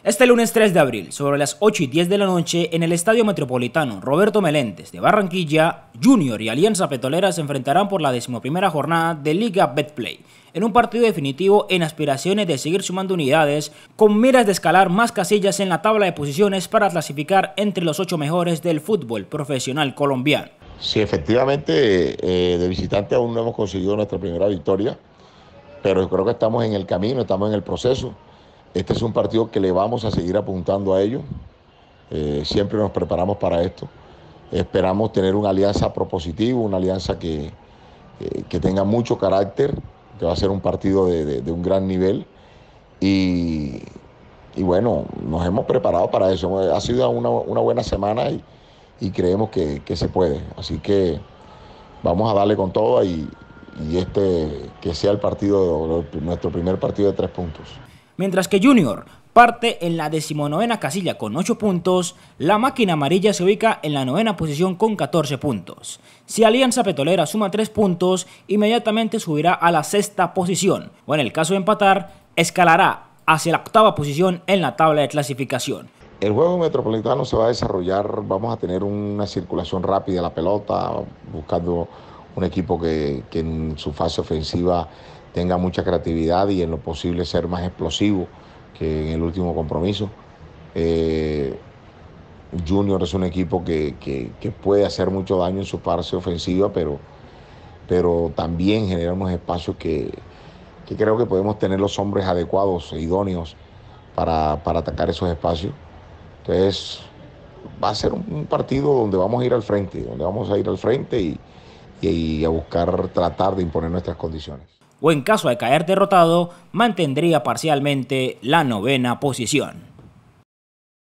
Este lunes 3 de abril, sobre las 8:10 de la noche, en el Estadio Metropolitano Roberto Meléndez de Barranquilla, Junior y Alianza Petrolera se enfrentarán por la 11ª jornada de Liga Betplay, en un partido definitivo en aspiraciones de seguir sumando unidades, con miras de escalar más casillas en la tabla de posiciones para clasificar entre los 8 mejores del fútbol profesional colombiano. Sí, efectivamente, de visitante aún no hemos conseguido nuestra primera victoria, pero yo creo que estamos en el camino, estamos en el proceso. Este es un partido que le vamos a seguir apuntando a ello. Siempre nos preparamos para esto. Esperamos tener una alianza propositiva, una alianza que tenga mucho carácter, que va a ser un partido de un gran nivel. Y bueno, nos hemos preparado para eso. Ha sido una buena semana y creemos que se puede. Así que vamos a darle con todo y que sea el partido, nuestro primer partido de 3 puntos. Mientras que Junior parte en la 19ª casilla con 8 puntos, la máquina amarilla se ubica en la 9ª posición con 14 puntos. Si Alianza Petrolera suma 3 puntos, inmediatamente subirá a la 6ª posición, o en el caso de empatar, escalará hacia la 8ª posición en la tabla de clasificación. El juego metropolitano se va a desarrollar, vamos a tener una circulación rápida de la pelota, buscando un equipo que en su fase ofensiva tenga mucha creatividad y en lo posible ser más explosivo que en el último compromiso. Junior es un equipo que puede hacer mucho daño en su fase ofensiva, pero también genera unos espacios que creo que podemos tener los hombres adecuados e idóneos para atacar esos espacios. Entonces va a ser un partido donde vamos a ir al frente, y a buscar tratar de imponer nuestras condiciones. O en caso de caer derrotado, mantendría parcialmente la 9ª posición.